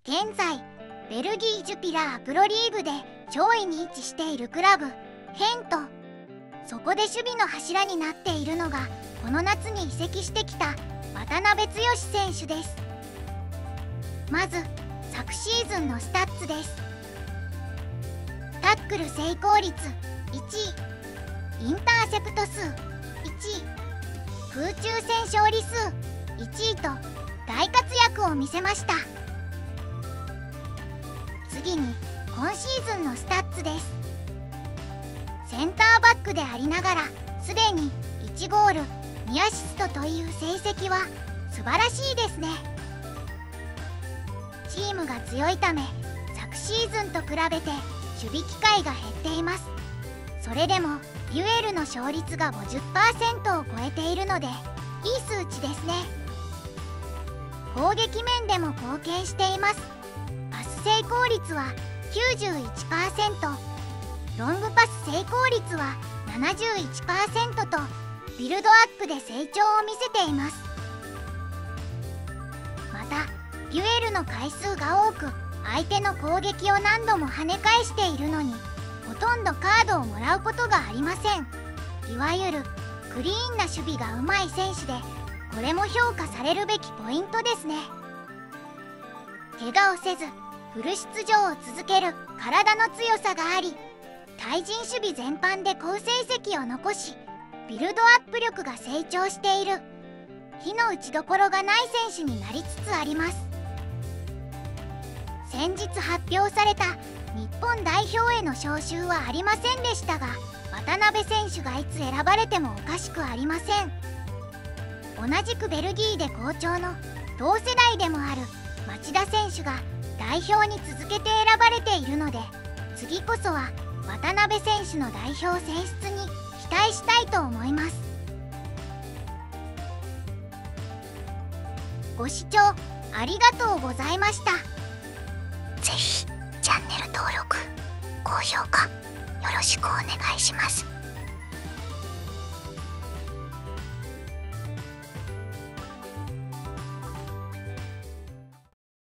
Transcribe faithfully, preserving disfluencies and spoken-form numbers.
現在ベルギージュピラープロリーグで上位に位置しているクラブヘント。そこで守備の柱になっているのがこの夏に移籍してきた渡辺剛選手です。まず昨シーズンのスタッツです。タックル成功率いちい、インターセプト数いちい、空中戦勝利数いちいと大活躍を見せました。次に今シーズンのスタッツです。センターバックでありながらすでにいちゴールにアシストという成績は素晴らしいですね。チームが強いため昨シーズンと比べて守備機会が減っています。それでもデュエルの勝率が ごじゅっパーセント を超えているのでいい数値ですね。攻撃面でも貢献しています。パス成功率は きゅうじゅういちパーセント、ロングパス成功率は ななじゅういちパーセント とビルドアップで成長を見せています。またデュエルの回数が多く相手の攻撃を何度も跳ね返しているのにほとんどカードをもらうことがありません。いわゆるクリーンな守備がうまい選手でこれも評価されるべきポイントですね。怪我をせずフル出場を続ける体の強さがあり対人守備全般で好成績を残しビルドアップ力が成長している非の打ちどころがない選手になりつつあります。先日発表された日本代表への招集はありませんでしたが渡辺選手がいつ選ばれてもおかしくありません。同じくベルギーで好調の同世代でもある町田選手が代表に続けて選ばれているので次こそは渡辺選手の代表選出に期待したいと思います。ご視聴ありがとうございました。 ぜひチャンネル登録、高評価よろしくお願いします。